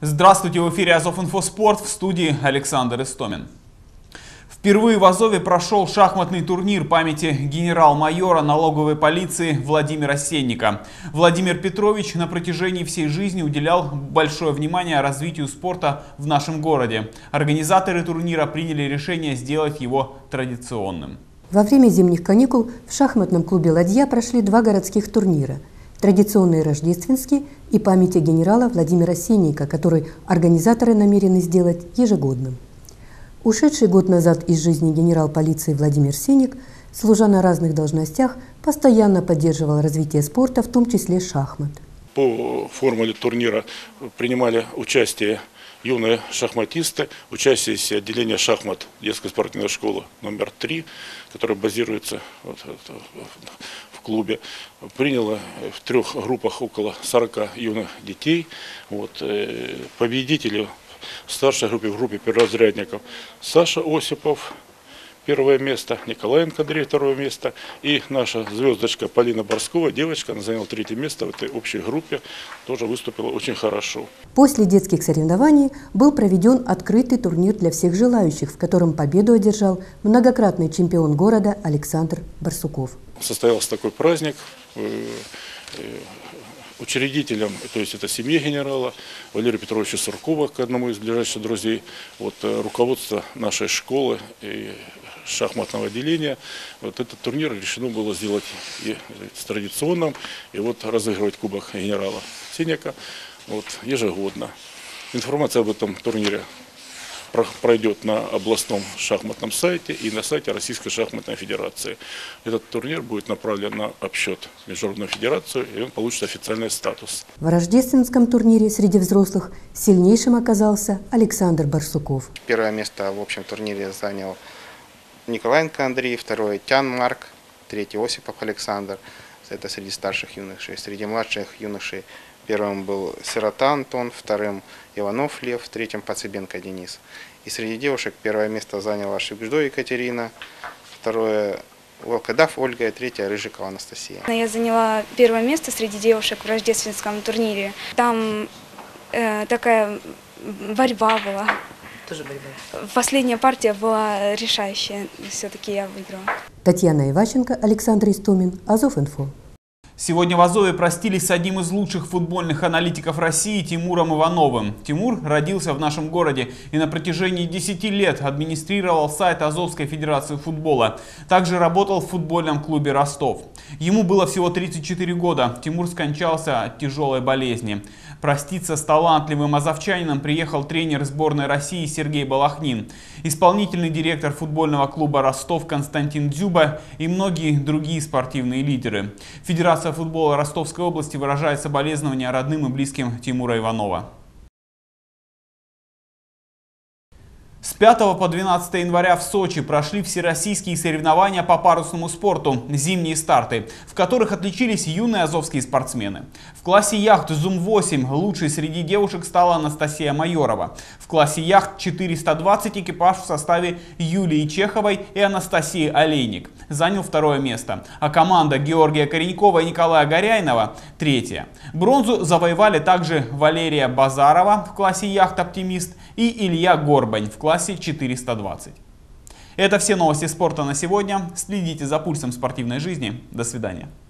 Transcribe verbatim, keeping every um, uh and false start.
Здравствуйте, в эфире Азов-Инфо Спорт, в студии Александр Истомин. Впервые в Азове прошел шахматный турнир памяти генерал-майора налоговой полиции Владимира Сенника. Владимир Петрович на протяжении всей жизни уделял большое внимание развитию спорта в нашем городе. Организаторы турнира приняли решение сделать его традиционным. Во время зимних каникул в шахматном клубе «Ладья» прошли два городских турнира. Традиционный рождественский и памяти генерала Владимира Сенника, который организаторы намерены сделать ежегодным. Ушедший год назад из жизни генерал полиции Владимир Сенник, служа на разных должностях, постоянно поддерживал развитие спорта, в том числе шахмат. По формуле турнира принимали участие юные шахматисты, учащиеся отделения шахмат детской спортивной школы номер три, которая базируется вот в клубе. Приняло в трех группах около сорока юных детей. Вот, победители в старшей группе, в группе перворазрядников Саша Осипов первое место, Николаенко Андрей второе место, и наша звездочка Полина Борскова, девочка, она заняла третье место в этой общей группе, тоже выступила очень хорошо. После детских соревнований был проведен открытый турнир для всех желающих, в котором победу одержал многократный чемпион города Александр Барсуков. Состоялся такой праздник. Учредителем, то есть это семья генерала Валерия Петровича Суркова, к одному из ближайших друзей, вот, руководство нашей школы и шахматного отделения. Вот этот турнир решено было сделать и традиционным, и вот разыгрывать кубок генерала Сенника вот, ежегодно. Информация об этом турнире пройдет на областном шахматном сайте и на сайте Российской шахматной федерации. Этот турнир будет направлен на обсчет в Международную федерацию, и он получит официальный статус. В рождественском турнире среди взрослых сильнейшим оказался Александр Барсуков. Первое место в общем турнире занял Николаенко Андрей, второе Тян Марк, третий Осипов Александр. Это среди старших юношей. Среди младших юношей первым был Сирота Антон, вторым Иванов Лев, третьим Пацебенко Денис. И среди девушек первое место заняла Шибждо Екатерина, второе Волкодав Ольга и третье Рыжикова Анастасия. Я заняла первое место среди девушек в рождественском турнире. Там э, такая борьба была. Тоже борьба. Последняя партия была решающая, все-таки я выиграла. Татьяна Иващенко, Александр Истомин, Азов-Инфо. Сегодня в Азове простились с одним из лучших футбольных аналитиков России Тимуром Ивановым. Тимур родился в нашем городе и на протяжении десяти лет администрировал сайт Азовской федерации футбола. Также работал в футбольном клубе «Ростов». Ему было всего тридцать четыре года. Тимур скончался от тяжелой болезни. Проститься с талантливым азовчанином приехал тренер сборной России Сергей Балахнин, исполнительный директор футбольного клуба «Ростов» Константин Дзюба и многие другие спортивные лидеры. Федерация футбола Ростовской области выражает соболезнования родным и близким Тимура Иванова. С пятого по двенадцатое января в Сочи прошли всероссийские соревнования по парусному спорту «Зимние старты», в которых отличились юные азовские спортсмены. В классе яхт зум восемь лучшей среди девушек стала Анастасия Майорова. В классе яхт четыреста двадцать экипаж в составе Юлии Чеховой и Анастасии Олейник занял второе место, а команда Георгия Коренькова и Николая Горяйнова – третье. Бронзу завоевали также Валерия Базарова в классе яхт «Оптимист» и Илья Горбань в классе четыреста двадцать. Это все новости спорта на сегодня. Следите за пульсом спортивной жизни. До свидания.